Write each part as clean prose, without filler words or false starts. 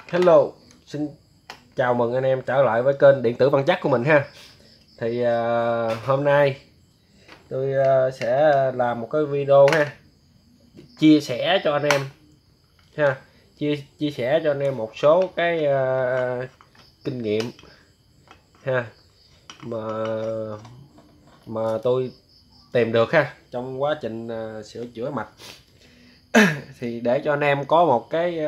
Hello, xin chào mừng anh em trở lại với kênh điện tử Văn Chắc của mình ha. Thì hôm nay tôi sẽ làm một cái video ha, chia sẻ cho anh em ha, chia sẻ cho anh em một số cái kinh nghiệm ha mà tôi tìm được ha trong quá trình sửa chữa mạch. Thì để cho anh em có một cái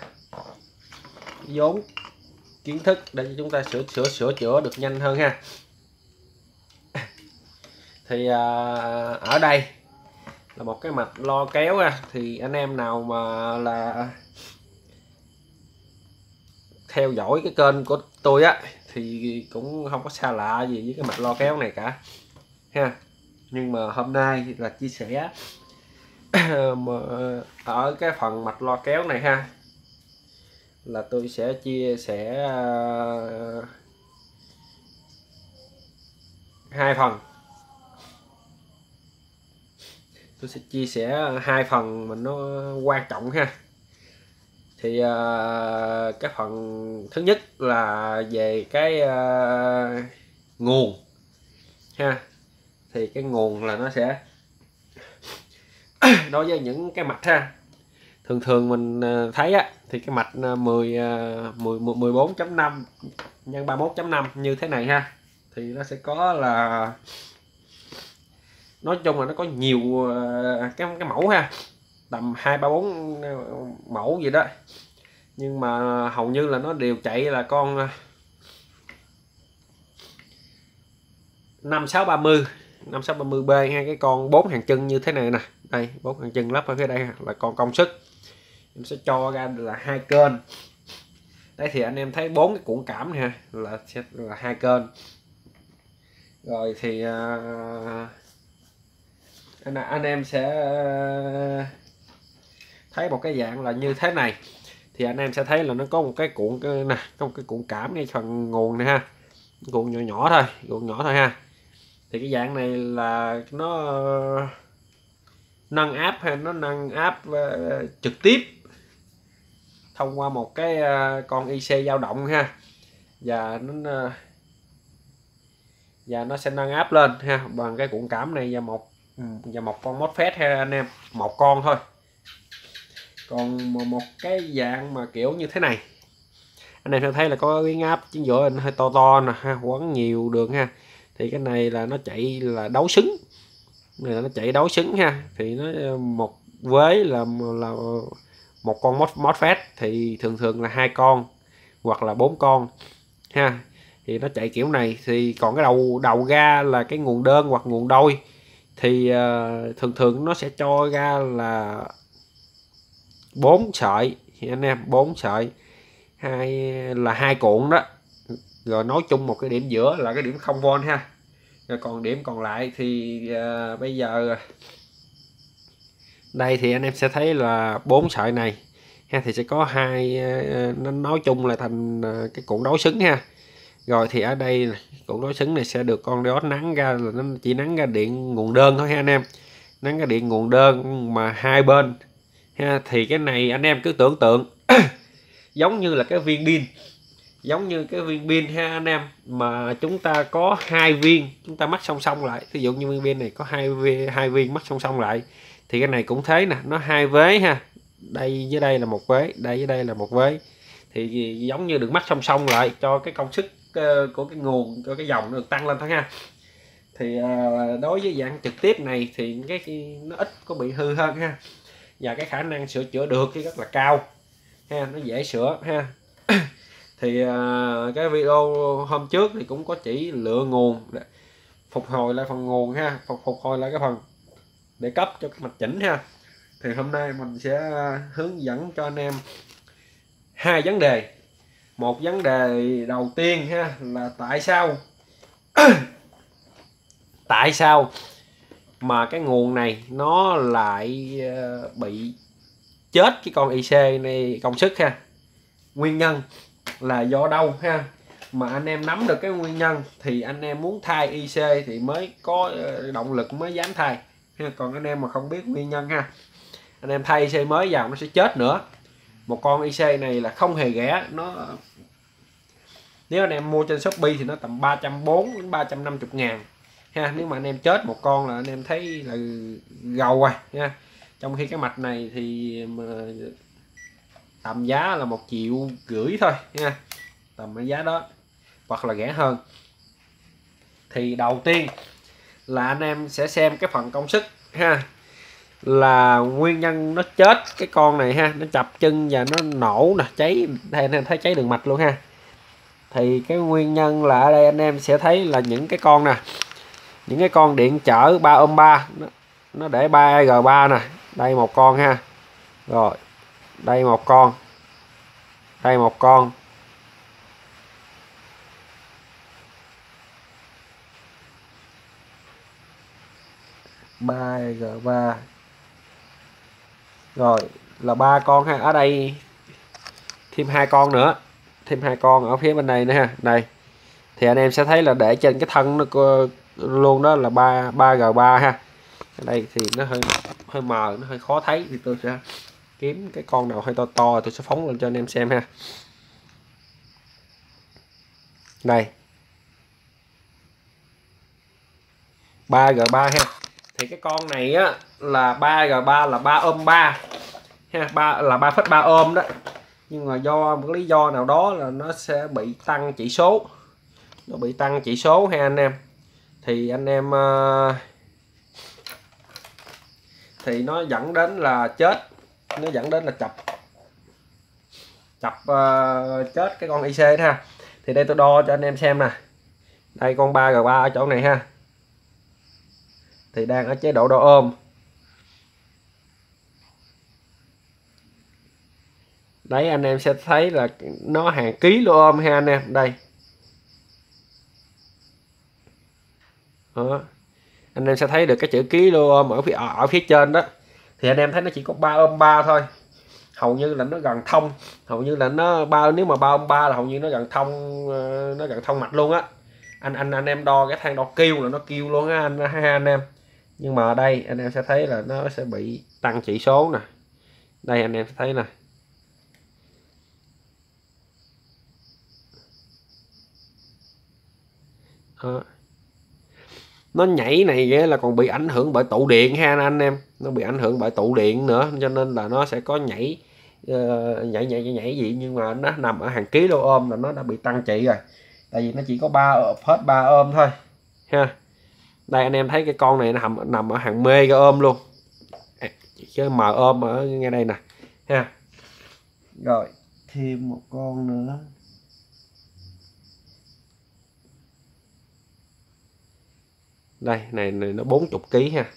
vốn kiến thức để cho chúng ta sửa chữa được nhanh hơn ha. Thì ở đây là một cái mạch lo kéo ha. Thì anh em nào mà là theo dõi cái kênh của tôi á thì cũng không có xa lạ gì với cái mạch lo kéo này cả ha. Nhưng mà hôm nay là chia sẻ ở cái phần mạch lo kéo này ha, là tôi sẽ chia sẻ hai phần. Tôi sẽ chia sẻ hai phần mà nó quan trọng ha. Thì cái phần thứ nhất là về cái nguồn ha. Thì cái nguồn là nó sẽ đối với những cái mạch ha, thường mình thấy á, thì cái mạch 14.5 nhân 31.5 như thế này ha, thì nó sẽ có là, nói chung là nó có nhiều cái mẫu ha, tầm 2-3-4 mẫu gì đó, nhưng mà hầu như là nó đều chạy là con 5630B ha. Cái con 4 hàng chân như thế này nè, đây 4 hàng chân lắp ở phía đây là con công suất, em sẽ cho ra là hai kênh. Đấy thì anh em thấy 4 cái cuộn cảm ha, là sẽ là hai kênh. Rồi thì anh em sẽ thấy một cái dạng là như thế này. Thì anh em sẽ thấy là nó có một cái cuộn nè, có một cái cuộn cảm ngay phần nguồn này ha, cuộn nhỏ thôi ha. Thì cái dạng này là nó nâng áp hay nó nâng áp trực tiếp thông qua một cái con IC dao động ha, và nó sẽ nâng áp lên ha bằng cái cuộn cảm này và một con MOSFET ha anh em, một con thôi. Còn một cái dạng mà kiểu như thế này, anh em sẽ thấy là có biến áp chính giữa hơi to nè ha, quấn nhiều đường ha. Thì cái này là nó chạy là đấu xứng, này là nó chạy đấu xứng ha. Thì nó một vế là một con MOSFET, thì thường là hai con hoặc là 4 con ha. Thì nó chạy kiểu này. Thì còn cái đầu ra là cái nguồn đơn hoặc nguồn đôi, thì thường nó sẽ cho ra là 4 sợi anh em, 4 sợi, hai cuộn đó, rồi nối chung một cái điểm giữa là cái điểm 0V ha. Rồi còn điểm còn lại thì bây giờ đây thì anh em sẽ thấy là 4 sợi này ha, thì sẽ có hai, nó nói chung là thành cái cuộn đối xứng ha. Rồi thì ở đây cuộn đối xứng này sẽ được con diode nắng ra, là nó chỉ nắng ra điện nguồn đơn thôi ha anh em, nắng ra điện nguồn đơn mà hai bên ha. Thì cái này anh em cứ tưởng tượng giống như là cái viên pin, ha anh em, mà chúng ta có hai viên, chúng ta mắc song song lại. Ví dụ như viên pin này có hai viên mắc song song lại, thì cái này cũng thế nè, nó hai vế ha, đây với đây là một vế, đây với đây là một vế. Thì giống như được mắc song song lại cho cái công suất của cái nguồn, cho cái dòng nó được tăng lên thôi ha. Thì đối với dạng trực tiếp này thì cái nó ít có bị hư hơn ha, và cái khả năng sửa chữa được thì rất là cao ha, nó dễ sửa ha. Thì cái video hôm trước thì cũng có chỉ lựa nguồn, phục hồi lại phần nguồn ha, phục hồi lại cái phần để cấp cho cái mạch chỉnh ha. Thì hôm nay mình sẽ hướng dẫn cho anh em hai vấn đề. Một vấn đề đầu tiên ha, là tại sao mà cái nguồn này nó lại bị chết cái con IC này công suất ha. Nguyên nhân là do đâu ha. Mà anh em nắm được cái nguyên nhân thì anh em muốn thay IC thì mới có động lực, mới dám thay ha. Còn anh em mà không biết nguyên nhân ha, anh em thay IC mới vào nó sẽ chết nữa. một con IC này là không hề rẻ. Nó nếu anh em mua trên Shopee thì nó tầm 340 đến 350 ngàn ha. Nếu mà anh em chết một con là anh em thấy là gầu rồi nha. Trong khi cái mạch này thì tầm giá là 1,5 triệu thôi nha, tầm cái giá đó hoặc là rẻ hơn. Thì đầu tiên là anh em sẽ xem cái phần công suất ha, là nguyên nhân nó chết cái con này ha, nó chập chân và nó nổ nè, cháy đây anh em thấy cháy đường mạch luôn ha. Thì cái nguyên nhân là ở đây anh em sẽ thấy là những cái con nè, những cái con điện trở 3 ohm 3 nó để 3G3 nè, đây một con ha, rồi đây một con, đây một con, ba G3 rồi là 3 con ha. Ở đây thêm 2 con nữa, thêm 2 con ở phía bên này nữa ha. Đây thì anh em sẽ thấy là để trên cái thân nó luôn đó là 3G3 ha. Ở đây thì nó hơi mờ, nó hơi khó thấy, thì tôi sẽ kiếm cái con nào hơi to to tôi sẽ phóng lên cho anh em xem ha. Đây 3G3 ha. Thì cái con này á là 3G3 là 3 ohm 3 ha, 3 là 3,3 ohm đó. Nhưng mà do một lý do nào đó là nó sẽ bị tăng chỉ số, nó bị tăng chỉ số ha anh em. Thì anh em thì nó dẫn đến là chết, nó dẫn đến là chập chết cái con IC đó ha. Thì đây tôi đo cho anh em xem nè, đây con 3G3 ở chỗ này ha, thì đang ở chế độ đo ôm. Đấy anh em sẽ thấy là nó hàng kilo ohm ha anh em. Đây đó, anh em sẽ thấy được cái chữ kilo ohm ở phía trên đó. Thì anh em thấy nó chỉ có 3 ohm 3 thôi, hầu như là nó gần thông, hầu như là nó nếu mà 3 ohm 3 là hầu như nó gần thông, nó gần thông mạch luôn á. Anh em đo cái thang đo kêu là nó kêu luôn á anh em. Nhưng mà ở đây anh em sẽ thấy là nó sẽ bị tăng chỉ số nè. Đây anh em sẽ thấy nè, đó. Nó nhảy này nghĩa là còn bị ảnh hưởng bởi tụ điện ha anh em, nó bị ảnh hưởng bởi tụ điện nữa, cho nên là nó sẽ có nhảy nhảy gì, nhưng mà nó nằm ở hàng kilo ohm là nó đã bị tăng trị rồi. Tại vì nó chỉ có 3 ohm thôi ha. Đây anh em thấy cái con này nó nằm ở hàng mega ohm luôn, chứ m ohm ở ngay đây nè ha. Rồi thêm một con nữa, đây này nó 40 kg ha,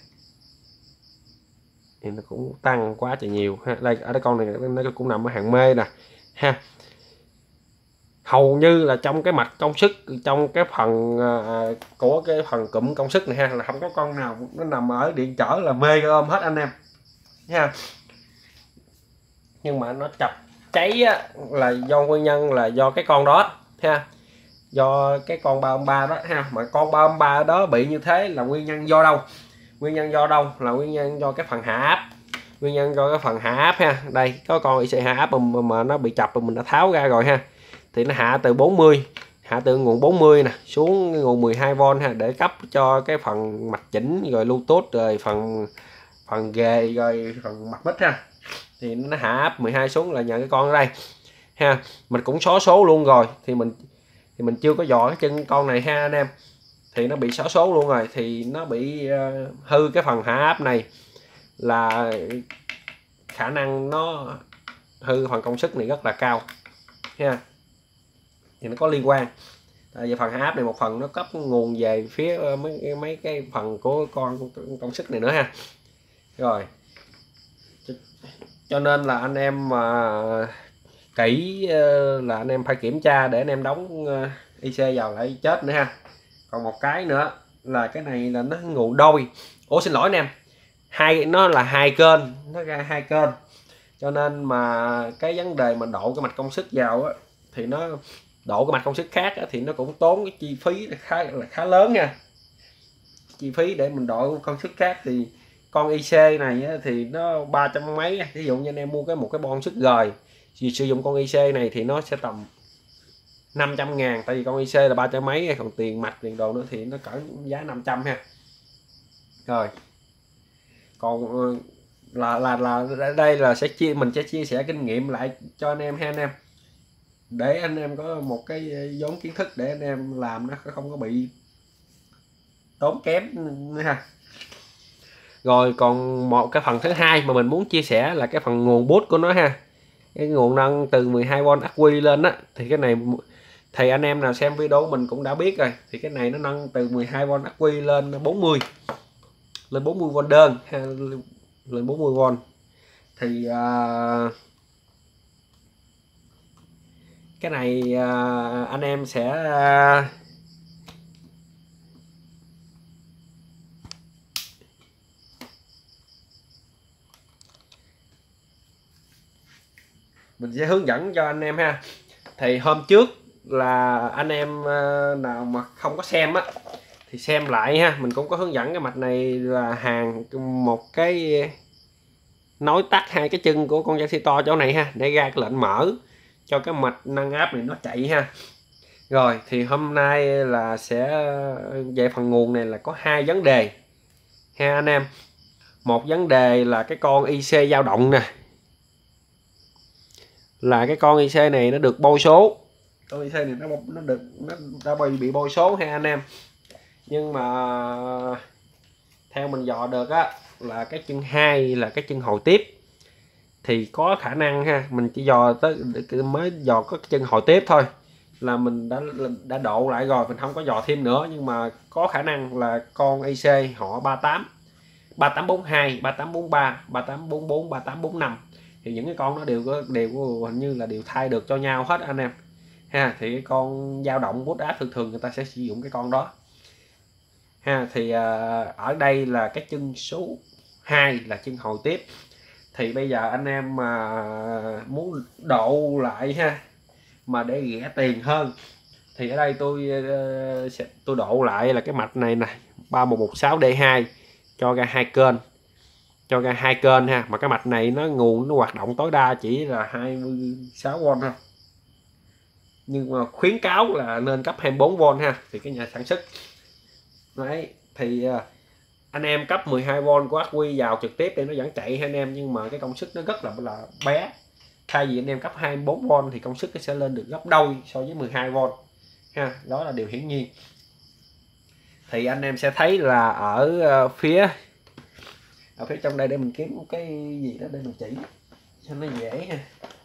thì nó cũng tăng quá trời nhiều ha. Đây ở đây con này nó cũng nằm ở hàng mê nè ha. Hầu như là trong cái mạch công suất, trong cái phần của cái phần cụm công suất này ha, là không có con nào nó nằm ở điện trở là mega ohm hết anh em ha. Nhưng mà nó chập cháy á, là do nguyên nhân là do cái con đó ha, do cái con 3 ohm 3 đó ha. Mà con 3 ohm 3 đó bị như thế là nguyên nhân do đâu? Nguyên nhân do đâu? Là nguyên nhân do cái phần hạ áp, nguyên nhân do cái phần hạ áp ha. Đây có con IC hạ áp mà nó bị chập mình đã tháo ra rồi ha. Thì nó hạ từ 40, hạ từ nguồn 40 nè xuống nguồn 12V ha, để cấp cho cái phần mạch chỉnh rồi Bluetooth rồi phần ghề rồi phần mặt mic ha. Thì nó hạ áp 12 xuống là nhờ cái con ở đây ha. Mình cũng xóa số luôn rồi, thì mình chưa có dò cái chân con này ha anh em. Thì nó bị xóa số luôn rồi, thì nó bị hư cái phần hạ áp này, là khả năng nó hư phần công suất này rất là cao ha. Thì nó có liên quan. Tại vì phần hạ áp này một phần nó cấp nguồn về phía mấy cái phần của con công suất này nữa ha. Rồi cho nên là anh em mà kỹ là anh em phải kiểm tra để anh em đóng IC vào lại chết nữa ha. Còn một cái nữa là cái này là nó nguồn đôi, xin lỗi anh em, nó là hai kênh, nó ra hai kênh, cho nên mà cái vấn đề mà độ cái mạch công suất vào á, thì nó độ cái mạch công suất khác á, thì nó cũng tốn cái chi phí khá lớn nha. Chi phí để mình độ công suất khác thì con IC này á, thì nó 300 mấy, ví dụ như anh em mua một cái bon suất gời sử dụng con IC này thì nó sẽ tầm 500.000, tại vì con IC là 300 mấy, còn tiền mặt tiền đồ nữa thì nó cỡ giá 500 ha. Rồi còn là đây là mình sẽ chia sẻ kinh nghiệm lại cho anh em ha anh em, để anh em có một cái vốn kiến thức để anh em làm nó không có bị tốn kém nữa ha. Rồi còn một cái phần thứ hai mà mình muốn chia sẻ là cái phần nguồn boost của nó ha, cái nguồn nâng từ 12V ắc quy lên á, thì cái này thì anh em nào xem video mình cũng đã biết rồi, thì cái này nó nâng từ 12V ắc quy lên 40 V đơn ha, lên 40V thì cái này anh em sẽ mình sẽ hướng dẫn cho anh em ha. Thì hôm trước là anh em nào mà không có xem á thì xem lại ha, mình cũng có hướng dẫn cái mạch này là hàng một cái nối tắt hai cái chân của con capacitor chỗ này ha, để ra cái lệnh mở cho cái mạch nâng áp này nó chạy ha. Rồi thì hôm nay là sẽ về phần nguồn này là có hai vấn đề ha anh em. Một vấn đề là cái con IC dao động nè, là cái con IC này nó được bôi số, con IC này nó đã bị bôi số ha anh em. Nhưng mà theo mình dò được á là cái chân 2 là cái chân hồi tiếp, thì có khả năng ha, mình chỉ dò tới mới dò có cái chân hồi tiếp thôi là mình đã độ lại rồi, mình không có dò thêm nữa. Nhưng mà có khả năng là con IC họ 38, 3842, 3843, 3844, 3845 thì những cái con nó đều hình như là đều thay được cho nhau hết anh em ha. Thì cái con dao động boost áp thường người ta sẽ sử dụng cái con đó ha. Thì ở đây là cái chân số 2 là chân hồi tiếp. Thì bây giờ anh em mà muốn độ lại ha, mà để rẻ tiền hơn thì ở đây tôi độ lại là cái mạch này nè, 3116D2 cho ra hai kênh ha. Mà cái mạch này nó nguồn nó hoạt động tối đa chỉ là 26V thôi, nhưng mà khuyến cáo là nên cấp 24V ha, thì cái nhà sản xuất đấy. Thì anh em cấp 12V của ắc quy vào trực tiếp để nó vẫn chạy ha anh em, nhưng mà cái công suất nó rất là bé. Thay vì anh em cấp 24V thì công suất nó sẽ lên được gấp đôi so với 12V ha, đó là điều hiển nhiên. Thì anh em sẽ thấy là ở phía trong đây, để mình kiếm một cái gì đó để mình chỉ cho nó dễ ha.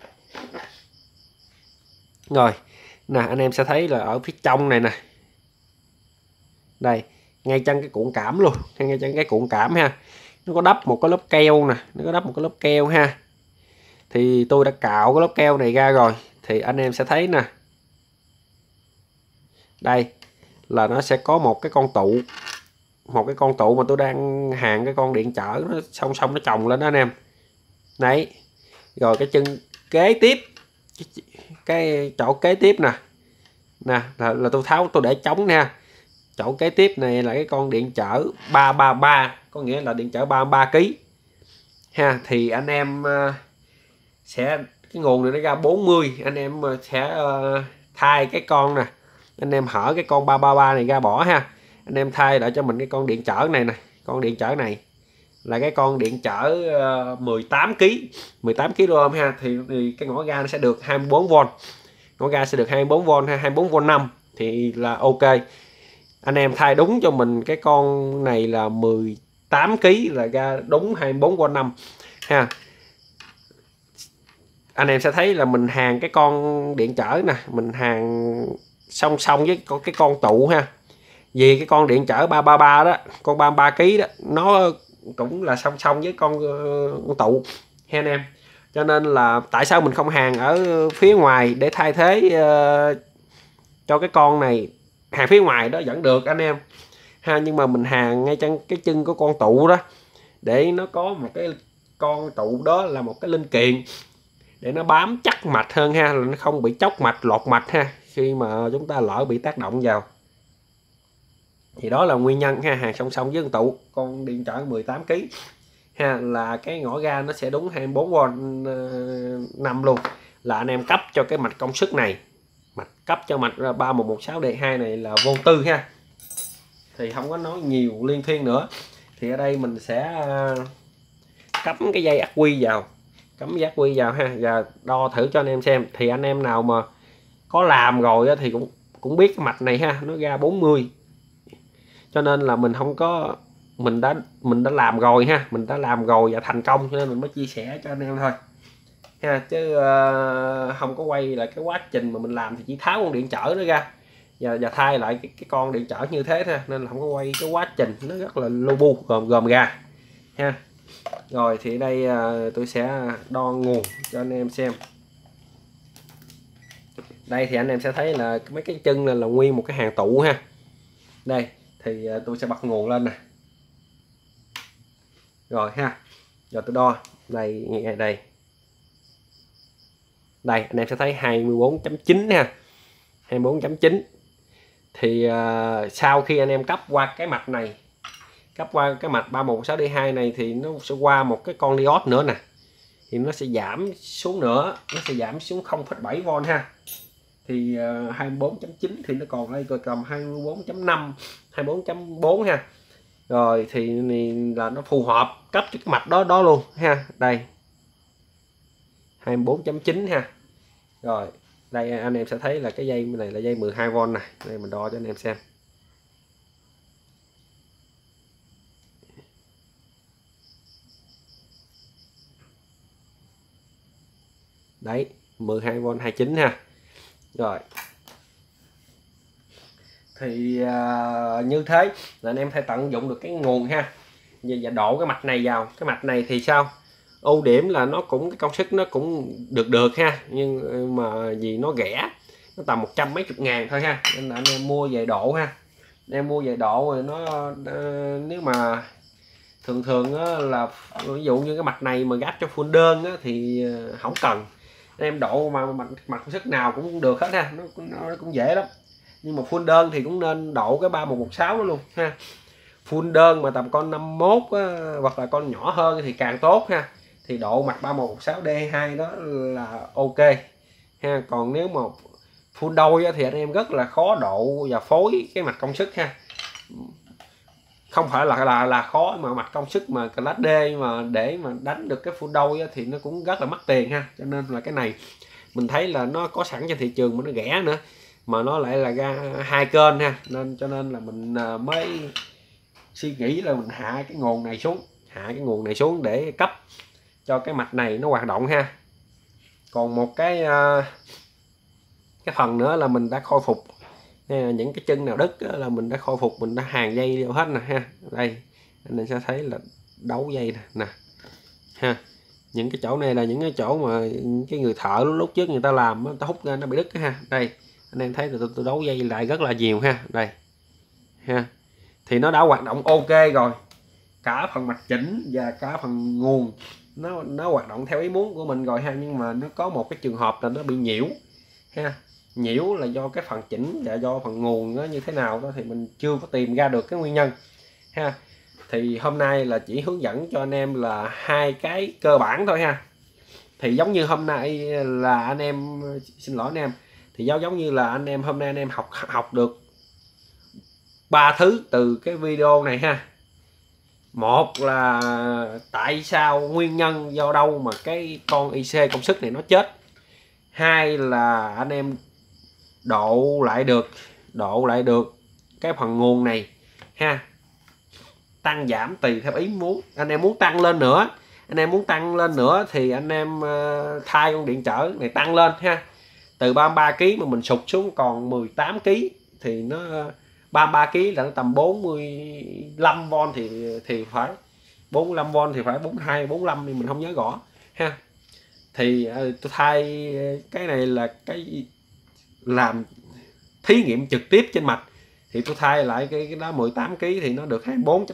Rồi nè, anh em sẽ thấy là ở phía trong này nè, đây ngay chân cái cuộn cảm luôn, ngay chân cái cuộn cảm ha, nó có đắp một cái lớp keo nè, nó có đắp một cái lớp keo ha. Thì tôi đã cạo cái lớp keo này ra rồi, thì anh em sẽ thấy nè, đây là nó sẽ có một cái con tụ mà tôi đang hàng cái con điện trở nó song song nó chồng lên đó anh em đấy. Rồi cái chân kế tiếp, cái chỗ kế tiếp nè là tôi tháo tôi để trống nha. Chỗ kế tiếp này là cái con điện trở 333, có nghĩa là điện trở 33 kg ha. Thì anh em sẽ cái nguồn này nó ra 40, anh em sẽ thay cái con nè, anh em hở cái con 333 này ra bỏ ha, anh em thay lại cho mình cái con điện trở này nè. Con điện trở này là cái con điện trở 18 kg ha. Thì cái ngõ ga nó sẽ được 24V, ngõ ga sẽ được 24V ha, 24V5 thì là ok. Anh em thay đúng cho mình cái con này là 18 kg là ra đúng 24V5 ha. Anh em sẽ thấy là mình hàng cái con điện trở nè, mình hàng song song với cái con tụ ha. Vì cái con điện trở 333 đó, con 33 kg đó, nó cũng là song song với con tụ ha anh em. Cho nên là tại sao mình không hàng ở phía ngoài để thay thế cho cái con này, hàng phía ngoài đó vẫn được anh em ha, nhưng mà mình hàng ngay cái chân của con tụ đó, để nó có một cái con tụ đó là một cái linh kiện để nó bám chắc mạch hơn ha, là nó không bị chóc mạch, lột mạch ha, khi mà chúng ta lỡ bị tác động vào. Thì đó là nguyên nhân ha, hàng song song với con tụ, con điện trở 18 kg ha, là cái ngõ ga nó sẽ đúng 24V 5 luôn, là anh em cấp cho cái mạch công suất này, cấp cho mạch 3116D2 này là vô tư ha. Thì không có nói nhiều liên thuyên nữa. Thì ở đây mình sẽ cắm cái dây ắc quy vào, cắm dây ắc quy vào ha, và đo thử cho anh em xem. Thì anh em nào mà có làm rồi thì cũng biết cái mạch này ha, nó ra 40, cho nên là mình không có, mình đã làm rồi ha, mình đã làm rồi và thành công, cho nên mình mới chia sẻ cho anh em thôi ha, chứ không có quay lại cái quá trình mà mình làm, thì chỉ tháo con điện trở nó ra và thay lại cái con điện trở như thế thôi, nên là không có quay cái quá trình, nó rất là lu bu gồm ra ha. Rồi thì đây tôi sẽ đo nguồn cho anh em xem. Đây thì anh em sẽ thấy là mấy cái chân là nguyên một cái hàng tụ ha. Đây thì tôi sẽ bật nguồn lên nè. Rồi ha. Rồi tôi đo. Đây đây. Đây anh em sẽ thấy 24.9 ha. 24.9. Thì sau khi anh em cấp qua cái mạch này, cấp qua cái mạch 3116D2 này thì nó sẽ qua một cái con diode nữa nè. Thì nó sẽ giảm xuống nữa, nó sẽ giảm xuống 0,7V ha. Thì 24.9 thì nó còn đây coi cầm 24.5, 24.4 ha. Rồi thì là nó phù hợp cấp cho cái mạch đó luôn ha. Đây 24.9 ha. Rồi đây anh em sẽ thấy là cái dây này là dây 12V này. Đây mình đo cho anh em xem. Đấy 12V 29 ha. Rồi thì như thế là anh em phải tận dụng được cái nguồn ha, và đổ cái mạch này vào. Cái mạch này thì sao, ưu điểm là nó cũng cái công suất nó cũng được ha, nhưng mà vì nó rẻ, nó tầm 100 mấy chục ngàn thôi ha, nên là anh em mua về độ ha. Anh em mua về độ rồi nó nếu mà thường là ví dụ như cái mạch này mà gáp cho full đơn thì không cần. Anh em độ mà mạch công suất nào cũng được hết ha, nó cũng dễ lắm. Nhưng mà full đơn thì cũng nên độ cái 3116 đó luôn ha. Full đơn mà tầm con 51 hoặc là con nhỏ hơn thì càng tốt ha. Thì độ mạch 3116D2 đó là ok ha. Còn nếu mà full đôi thì anh em rất là khó độ và phối cái mạch công suất ha. Không phải là khó, mà mạch công suất mà class D mà để mà đánh được cái full đôi thì nó cũng rất là mất tiền ha. Cho nên là cái này mình thấy là nó có sẵn trên thị trường mà nó rẻ nữa, mà nó lại là ra hai kênh ha, nên cho nên là mình mới suy nghĩ là mình hạ cái nguồn này xuống, để cấp cho cái mạch này nó hoạt động ha. Còn một cái phần nữa là mình đã khôi phục những cái chân nào đứt là mình đã khôi phục, mình đã hàn dây đều hết nè ha. Đây anh em sẽ thấy là đấu dây nè ha. Những cái chỗ này là những cái chỗ mà cái người thợ lúc trước người ta làm, người ta hút ra nó bị đứt ha. Đây anh em thấy tôi đấu dây lại rất là nhiều ha. Đây ha, thì nó đã hoạt động ok rồi, cả phần mạch chỉnh và cả phần nguồn nó hoạt động theo ý muốn của mình rồi ha. Nhưng mà nó có một cái trường hợp là nó bị nhiễu ha. Nhiễu là do cái phần chỉnh và do phần nguồn nó như thế nào đó thì mình chưa có tìm ra được cái nguyên nhân ha. Thì hôm nay là chỉ hướng dẫn cho anh em là hai cái cơ bản thôi ha. Thì giống như hôm nay là anh em, xin lỗi anh em, thì giống như là anh em hôm nay anh em học được 3 thứ từ cái video này ha. Một là tại sao, nguyên nhân do đâu mà cái con IC công suất này nó chết. Hai là anh em độ lại được cái phần nguồn này ha, tăng giảm tùy theo ý muốn. Anh em muốn tăng lên nữa thì anh em thay con điện trở này tăng lên ha. Từ 33 kg mà mình sụt xuống còn 18 kg thì nó 33 kg là nó tầm 45V thì phải 45V thì phải 42 45 thì mình không nhớ rõ ha. Thì tôi thay cái này là cái làm thí nghiệm trực tiếp trên mạch, thì tôi thay lại cái đó 18 kg thì nó được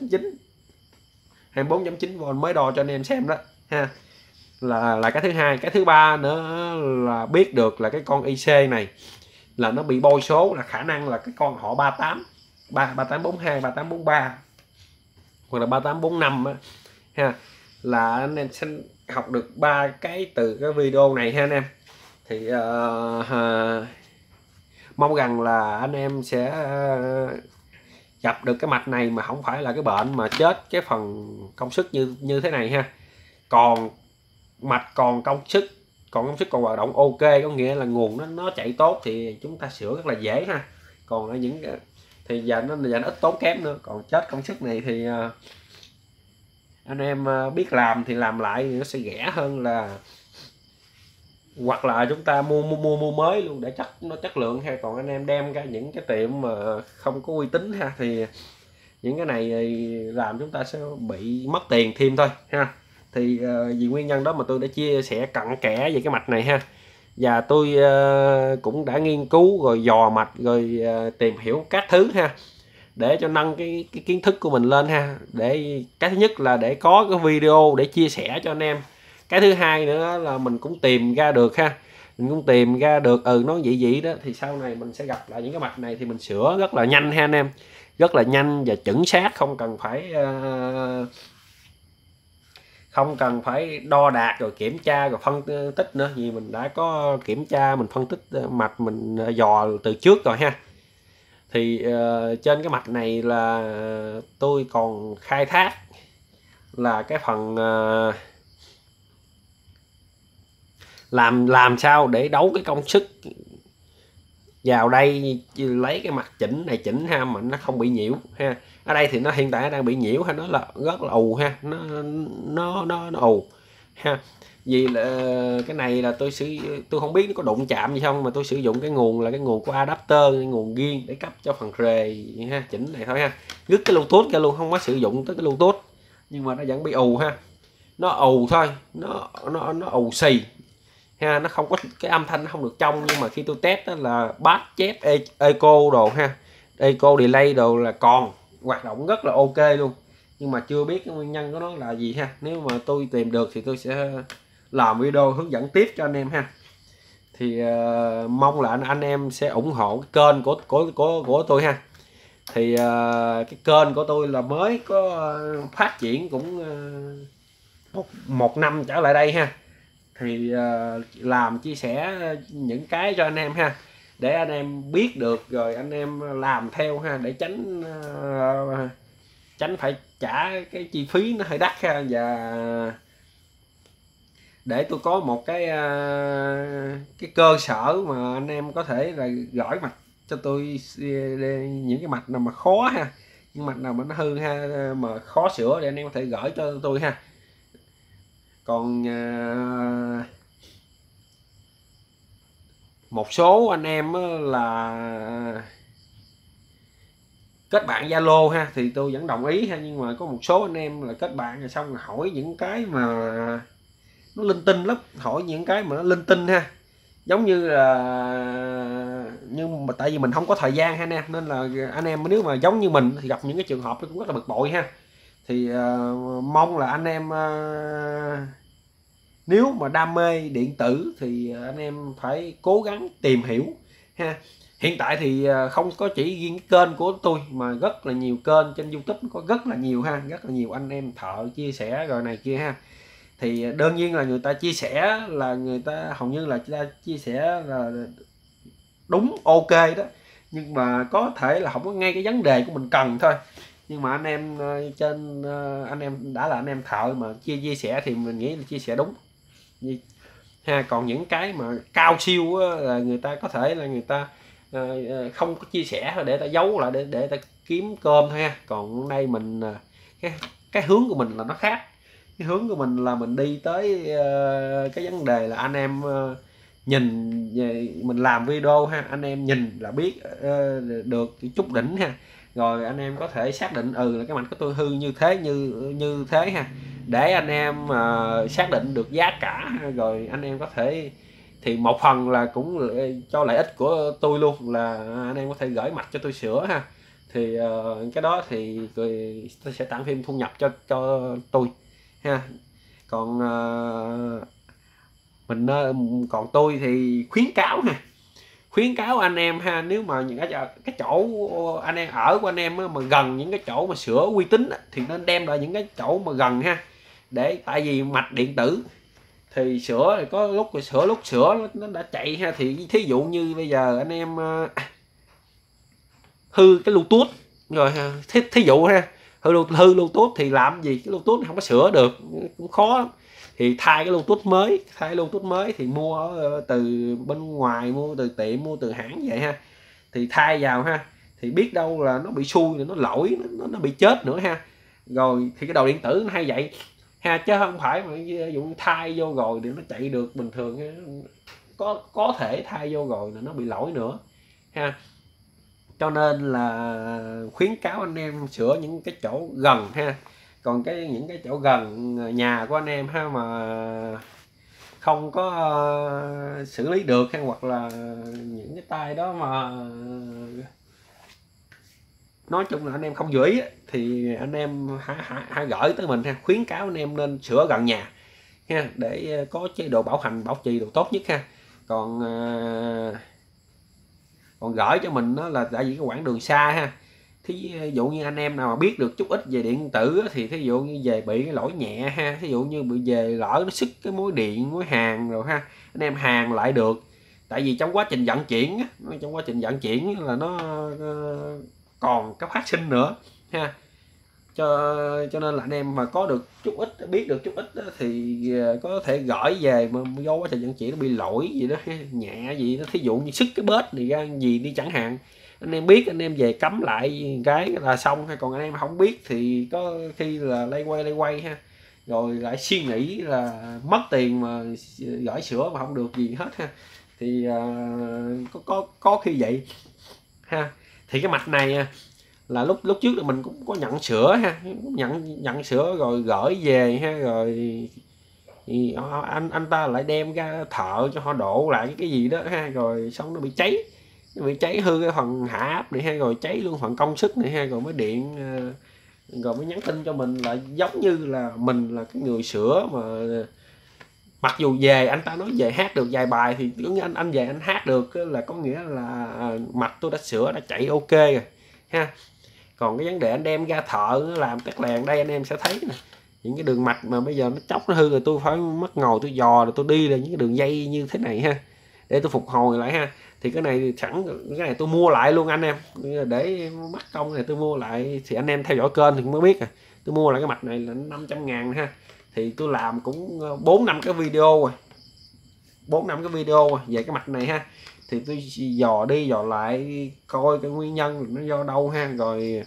24.9V mới đo cho anh em xem đó ha. Là cái thứ hai. Cái thứ ba nữa là biết được là cái con IC này là nó bị bôi số, là khả năng là cái con họ 3842 3843 hoặc là 3845 á ha. Là anh em sẽ học được 3 cái từ cái video này ha anh em. Thì mong rằng là anh em sẽ gặp được cái mạch này mà không phải là cái bệnh mà chết cái phần công suất như thế này ha. Còn mạch còn công suất còn hoạt động ok, có nghĩa là nguồn nó chạy tốt thì chúng ta sửa rất là dễ ha. Còn ở những thì giờ nó ít tốn kém nữa. Còn chết công suất này thì anh em biết làm thì làm lại thì nó sẽ rẻ hơn, là hoặc là chúng ta mua mới luôn để nó chất lượng ha. Còn anh em đem ra những cái tiệm mà không có uy tín ha, thì những cái này làm chúng ta sẽ bị mất tiền thêm thôi ha. Thì vì nguyên nhân đó mà tôi đã chia sẻ cặn kẽ về cái mạch này ha. Và tôi cũng đã nghiên cứu rồi dò mạch rồi tìm hiểu các thứ ha, để cho nâng cái kiến thức của mình lên ha. Để cái thứ nhất là để có cái video để chia sẻ cho anh em. Cái thứ hai nữa là mình cũng tìm ra được ha, mình cũng tìm ra được nó vậy đó, thì sau này mình sẽ gặp lại những cái mạch này thì mình sửa rất là nhanh ha anh em, rất là nhanh và chuẩn xác, không cần phải đo đạc rồi kiểm tra rồi phân tích nữa, vì mình đã có kiểm tra, mình phân tích mạch, mình dò từ trước rồi ha. Thì trên cái mạch này là tôi còn khai thác là cái phần làm sao để đấu cái công suất vào đây, lấy cái mặt chỉnh này chỉnh ha, mà nó không bị nhiễu ha. Ở đây thì nó hiện tại đang bị nhiễu ha, nó là rất là ù ha, nó ù ha. Vì là cái này là tôi không biết nó có đụng chạm gì không, mà tôi sử dụng cái nguồn là cái nguồn của adapter, cái nguồn riêng để cấp cho phần rề ha, chỉnh này thôi ha. Rứt cái Bluetooth ra luôn, không có sử dụng tới cái Bluetooth, nhưng mà nó vẫn bị ù ha. Nó ù thôi, nó ù xì ha, nó không có cái âm thanh, nó không được trong. Nhưng mà khi tôi test đó là bass chép eco đồ ha, eco delay đồ là còn hoạt động rất là ok luôn, nhưng mà chưa biết cái nguyên nhân của nó là gì ha. Nếu mà tôi tìm được thì tôi sẽ làm video hướng dẫn tiếp cho anh em ha. Thì mong là anh em sẽ ủng hộ cái kênh của tôi ha. Thì cái kênh của tôi là mới có phát triển cũng một năm trở lại đây ha. Thì làm chia sẻ những cái cho anh em ha, để anh em biết được rồi anh em làm theo ha, để tránh phải trả cái chi phí nó hơi đắt ha. Và để tôi có một cái cơ sở mà anh em có thể là gửi mạch cho tôi những cái mạch nào mà khó ha, những mạch nào mà nó hư ha, mà khó sửa, để anh em có thể gửi cho tôi ha. Còn một số anh em là kết bạn Zalo ha, thì tôi vẫn đồng ý ha. Nhưng mà có một số anh em là kết bạn rồi xong rồi hỏi những cái mà nó linh tinh lắm, hỏi những cái mà nó linh tinh ha, giống như là, nhưng mà tại vì mình không có thời gian ha anh em, nên là anh em nếu mà giống như mình thì gặp những cái trường hợp nó cũng rất là bực bội ha. Thì mong là anh em nếu mà đam mê điện tử thì anh em phải cố gắng tìm hiểu ha. Hiện tại thì không có chỉ riêng cái kênh của tôi mà rất là nhiều kênh trên YouTube có rất là nhiều ha, rất là nhiều anh em thợ chia sẻ rồi này kia ha. Thì đương nhiên là người ta chia sẻ là người ta hầu như là chia sẻ là đúng ok đó, nhưng mà có thể là không có ngay cái vấn đề của mình cần thôi. Nhưng mà anh em anh em đã là anh em thợ mà chia sẻ thì mình nghĩ là chia sẻ đúng ha. Còn những cái mà cao siêu á, là người ta có thể là người ta không có chia sẻ để ta giấu lại để ta kiếm cơm thôi ha. Còn đây mình cái hướng của mình là nó khác. Cái hướng của mình là mình đi tới cái vấn đề là anh em nhìn về mình làm video ha, anh em nhìn là biết được chút đỉnh ha. Rồi anh em có thể xác định là cái mạch của tôi hư như thế ha, để anh em xác định được giá cả. Rồi anh em có thể, thì một phần là cũng cho lợi ích của tôi luôn, là anh em có thể gửi mạch cho tôi sửa ha. Thì cái đó thì tôi sẽ tăng thêm thu nhập cho tôi ha. Còn còn tôi thì khuyến cáo anh em ha, nếu mà những cái chỗ anh em ở của anh em mà gần những cái chỗ mà sửa uy tín thì nên đem lại những cái chỗ mà gần ha. Để tại vì mạch điện tử thì sửa thì có lúc rồi sửa, lúc sửa nó đã chạy ha. Thì thí dụ như bây giờ anh em hư cái Bluetooth rồi ha, thí dụ ha, hư Bluetooth thì làm gì, cái Bluetooth này không có sửa được, cũng khó lắm. Thì thay cái Bluetooth mới thì mua từ bên ngoài, mua từ tiệm, mua từ hãng vậy ha. Thì thay vào ha, thì biết đâu là nó bị xui, nó lỗi, nó bị chết nữa ha. Rồi thì cái đầu điện tử nó hay vậy ha, chứ không phải mà ví dụ thay vô rồi để nó chạy được bình thường ha. Có thể thay vô rồi là nó bị lỗi nữa ha. Cho nên là khuyến cáo anh em sửa những cái chỗ gần ha. Còn những cái chỗ gần nhà của anh em ha, mà không có xử lý được ha, hoặc là những cái tay đó mà nói chung là anh em không vừa ý thì anh em hãy gửi tới mình ha. Khuyến cáo anh em nên sửa gần nhà ha, để có chế độ bảo hành bảo trì độ tốt nhất ha. Còn gửi cho mình đó là tại vì cái quãng đường xa ha. Thí dụ như anh em nào mà biết được chút ít về điện tử thì thí dụ như về bị cái lỗi nhẹ ha, thí dụ như bị về lỡ nó xức cái mối điện, mối hàng rồi ha, anh em hàng lại được. Tại vì trong quá trình vận chuyển là nó còn cái phát sinh nữa ha. Cho nên là anh em mà có được chút ít, biết được chút ít đó, thì có thể gửi về mà do quá trình vận chuyển nó bị lỗi gì đó nhẹ gì đó, thí dụ như sức cái bếp thì ra gì đi chẳng hạn, anh em biết anh em về cắm lại cái là xong hay. Còn anh em không biết thì có khi là lay quay ha, rồi lại suy nghĩ là mất tiền mà gửi sửa mà không được gì hết ha. Thì có khi vậy ha. Thì cái mạch này là lúc trước là mình cũng có nhận sửa ha, nhận sửa rồi gửi về ha. Rồi thì anh ta lại đem ra thợ cho họ độ lại cái gì đó ha, rồi xong nó bị cháy hư cái phần hạ áp này ha, rồi cháy luôn phần công suất này ha. Rồi mới điện, rồi mới nhắn tin cho mình là giống như là mình là cái người sửa. Mà mặc dù về anh ta nói về hát được vài bài thì anh về anh hát được, là có nghĩa là mạch tôi đã sửa, đã chạy ok rồi ha. Còn cái vấn đề anh đem ra thợ nó làm tét lèn, đây anh em sẽ thấy nè, những cái đường mạch mà bây giờ nó chóc nó hư rồi, tôi phải mất ngồi tôi dò rồi tôi đi là những cái đường dây như thế này ha, để tôi phục hồi lại ha. Thì cái này sẵn, cái này tôi mua lại luôn anh em, để mất công này tôi mua lại. Thì anh em theo dõi kênh thì mới biết tôi mua lại cái mạch này là 500.000 ha. Thì tôi làm cũng 4-5 cái video rồi, về cái mạch này ha. Thì tôi dò đi dò lại coi cái nguyên nhân nó do đâu ha, rồi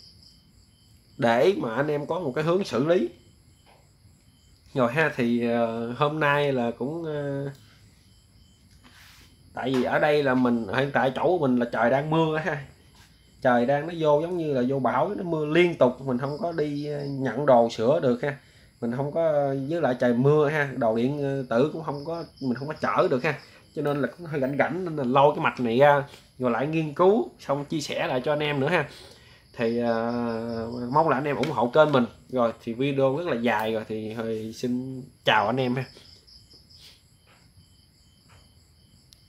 để mà anh em có một cái hướng xử lý rồi ha. Thì hôm nay là cũng tại vì ở đây là mình hiện tại chỗ của mình là trời đang mưa ha, trời đang nó vô giống như là vô bão, nó mưa liên tục, mình không có đi nhận đồ sửa được ha. Mình không có, với lại trời mưa ha, đồ điện tử cũng không có, mình không có chở được ha. Cho nên là cũng hơi rảnh nên là lôi cái mạch này ra rồi lại nghiên cứu xong chia sẻ lại cho anh em nữa ha. Thì mong là anh em ủng hộ kênh mình. Rồi thì video rất là dài rồi, thì xin chào anh em ha.